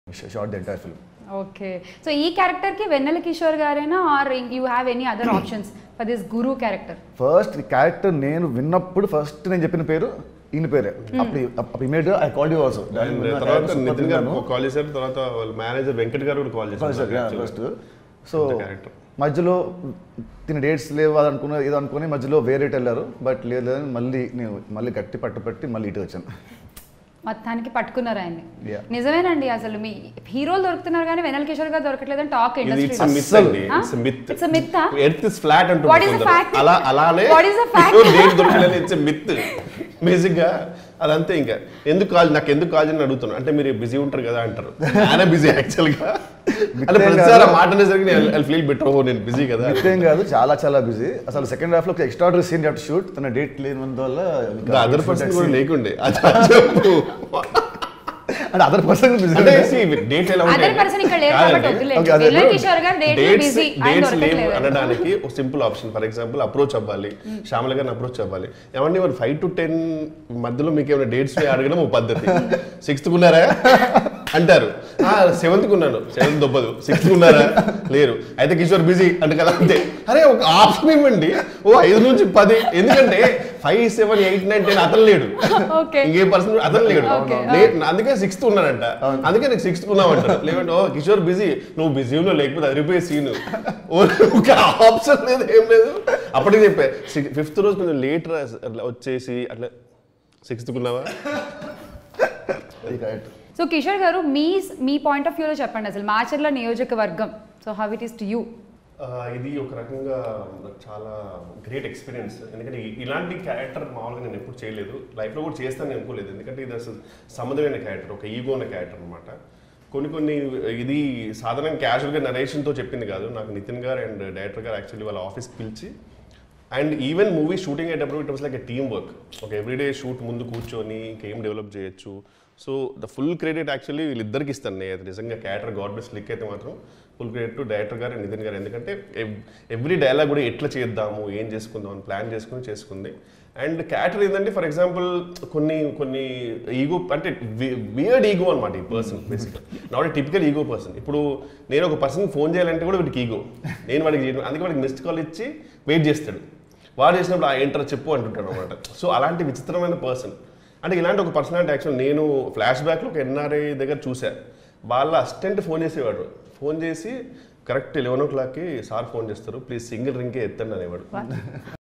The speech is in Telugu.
Short the entire film. Okay, so ఈ క్యారెక్టర్ కి వెన్నెల కిషోర్ గారేనా are you have any other options for this Guru character? First ఈ క్యారెక్టర్ నేను విన్నప్పుడు ఫస్ట్ నేను చెప్పిన పేరు ఈయన పేరే. అప్పుడు immediate I called you also. తర్వాత నితిన్ గారు కాల్ చేశారు, తర్వాత వాళ్ళ మేనేజర్ వెంకట్ గారు కూడా కాల్ చేశారు ఫస్ట్. సో మధ్యలో తిన డేట్స్ లేవు అది అనుకున్న ఏదో అనుకుని మధ్యలో వేరే వెళ్ళారు. బట్ లేదని మళ్ళీ గట్టి పట్టుపట్టి మళ్ళీ ఇటు వచ్చాను. మొత్తానికి పట్టుకున్నారు ఆయన్ని. నిజమేనండి, అసలు మీ హీరోలు దొరుకుతున్నారు కానీ వెన్నెల కిషోర్ గారు దొరకట్లేదని టాక్ బేసిక్గా అదంతే. ఇంకా నాకు ఎందుకు కాల్ అని అడుగుతున్నాను అంటే మీరు బిజీ ఉంటారు కదా అంటారు. ఆయన బిజీ యాక్చువల్గా మాట ఫీల్ బెటర్ నేను బిజీ కదా. ఏం కాదు, చాలా చాలా బిజీ. అసలు సెకండ్ హాఫ్ లో ఎక్స్ట్రాడనరీ సీన్ టు షూట్. తన డేట్ లేనందువల్ల అదర్ పర్సన్ కూడా లేకుండే అంటే అదర్ పర్సన్ అనడానికి ఒక simple option. For example approach అవ్వాలి, శ్యామల గారిని అప్రోచ్ అవ్వాలి. ఏమంటే 5 to 10 మధ్యలో మీకు ఏమైనా డేట్స్ అడగడం ఒక పద్ధతి. 6th ఉన్నారా అంటారు, 7th ఉన్నాను, 7th దొబ్బదు. 6th ఉన్నారా లేరు, అయితే కిషోర్ బిజీ అంటే కదా అంతే. అరే ఒక ఆప్షన్ ఇవ్వండి, ఓ 5 నుంచి 10. ఎందుకంటే 5, 7, 8, 9, 10 అతను లేడు, ఇంకే పర్సన్ అతను లేడు. అందుకే 6th ఉన్నాడంట, అందుకే నీకు 6th ఉన్నావు అంటారు. లేదంటే ఓ కిషోర్ బిజీ, నువ్వు బిజీ ఉన్నావు లేకపోతే అదిరిపోయే సీన్. ఒక ఆప్షన్ లేదు, ఏం లేదు. అప్పటికి చెప్పా 5th రోజు కొంచెం లేట్ వచ్చేసి అట్లా 6th ఉన్నావా. సో కిషోర్ గారు మీ పాయింట్ ఆఫ్ వ్యూలో చెప్పండి అసలు మాచర్ల నియోజకవర్గం. So how it is to you? ఇది ఒక రకంగా చాలా గ్రేట్ ఎక్స్పీరియన్స్. ఎందుకంటే ఇలాంటి క్యారెక్టర్ మామూలుగా నేను ఎప్పుడు చేయలేదు, లైఫ్లో కూడా చేస్తానని అనుకోలేదు. ఎందుకంటే ఇది అసలు సంబంధమైన క్యారెక్టర్, ఒక ఈగో ఉన్న క్యారెక్టర్ అనమాట. కొన్ని ఇది సాధారణంగా క్యాజువల్గా నరేషన్తో చెప్పింది కాదు. నాకు నితిన్ గారు అండ్ డైరెక్టర్ గారు యాక్చువల్లీ వాళ్ళ ఆఫీస్కి పిలిచి, అండ్ ఈవెన్ మూవీ షూటింగ్ అయ్యేటప్పుడు it was like a team work. ఒక ఎవ్రీడే షూట్ ముందు కూర్చొని ఇంకేం డెవలప్ చేయొచ్చు. So the full credit actually వీళ్ళిద్దరికి ఇస్తాను నేను. నిజంగా క్యారెక్టర్ గాడ్ బెస్ట్ క్లిక్ అయితే మాత్రం ఫుల్ క్రెడిట్ టు డైరెక్టర్ గారు అండ్ నితిన్ గారు. ఎందుకంటే ఎవ్రీ డైలాగ్ కూడా ఎట్లా చేద్దాము, ఏం చేసుకుందాం అని ప్లాన్ చేసుకుంది. అండ్ క్యారెక్టర్ ఏంటంటే ఫర్ ఎగ్జాంపుల్ కొన్ని ఈగో అంటే వియర్డ్ ఈగో అనమాట ఈ పర్సన్. బేసిక్గా not a typical ego person. ఇప్పుడు నేను ఒక పర్సన్కి ఫోన్ చేయాలంటే కూడా వీడికి ఈగో, నేను వాడికి చేయడం. అందుకే వాడికి మిస్డ్ కాల్ ఇచ్చి వెయిట్ చేస్తాడు. వాడు చేసినప్పుడు ఏంటర్ చెప్పు అంటుంటాడు అనమాట. సో అలాంటి విచిత్రమైన పర్సన్. అంటే ఇలాంటి ఒక పర్సనాలిటీ యాక్చువల్ నేను ఫ్లాష్ బ్యాక్లో ఒక ఎన్ఆర్ఐ దగ్గర చూశాను. వాళ్ళ అసిస్టెంట్ ఫోన్ చేసేవాడు. ఫోన్ చేసి కరెక్ట్ 11 o'clockకి సార్ ఫోన్ చేస్తారు, ప్లీజ్ సింగిల్ రింగ్కే ఎత్తండి అనేవాడు.